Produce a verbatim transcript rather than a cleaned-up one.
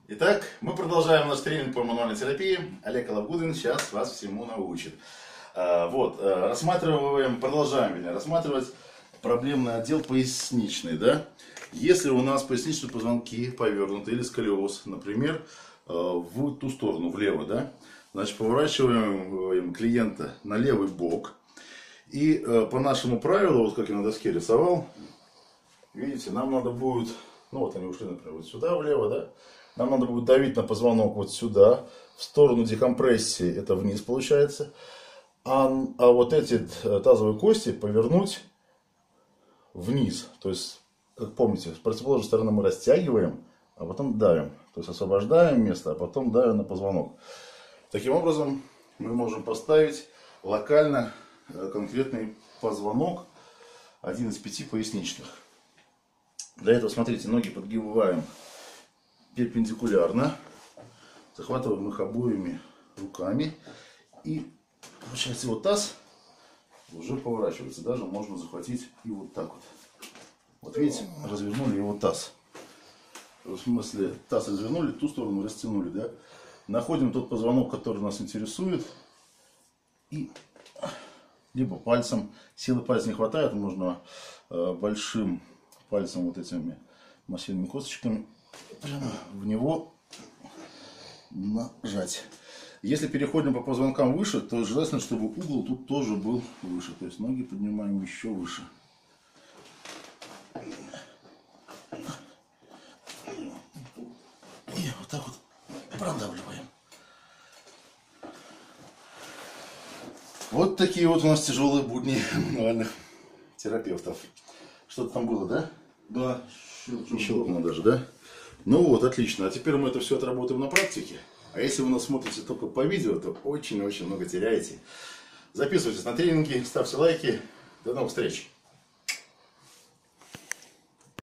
Итак, мы продолжаем наш тренинг по мануальной терапии. Олег Алавгудин сейчас вас всему научит. А, вот, рассматриваем, продолжаем вернее, рассматривать проблемный отдел поясничный. Да? Если у нас поясничные позвонки повернуты или сколиоз, например, в ту сторону, влево, да? Значит, поворачиваем клиента на левый бок. И по нашему правилу, вот как я на доске рисовал, видите, нам надо будет, ну вот они ушли, например, вот сюда влево, да? Нам надо будет давить на позвонок вот сюда, в сторону декомпрессии, это вниз получается. А, а вот эти тазовые кости повернуть вниз. То есть, как помните, с противоположной стороны мы растягиваем, а потом давим. То есть освобождаем место, а потом давим на позвонок. Таким образом, мы можем поставить локально конкретный позвонок, один из пяти поясничных. Для этого, смотрите, ноги подгибаем перпендикулярно, захватываем их обоими руками, и получается вот таз уже поворачивается, даже можно захватить и вот так вот. Вот видите, развернули его таз. В смысле, таз развернули, ту сторону растянули, да? Находим тот позвонок, который нас интересует, и либо пальцем, силы пальца не хватает, можно большим пальцем вот этими массивными косточками прямо в него нажать. Если переходим по позвонкам выше, то желательно, чтобы угол тут тоже был выше. То есть ноги поднимаем еще выше. И вот так вот продавливаем. Вот такие вот у нас тяжелые будни мануальных терапевтов. Что-то там было, да? Да. Щелкнуло даже, да? Ну вот, отлично. А теперь мы это все отработаем на практике. А если вы нас смотрите только по видео, то очень-очень много теряете. Записывайтесь на тренинги, ставьте лайки. До новых встреч!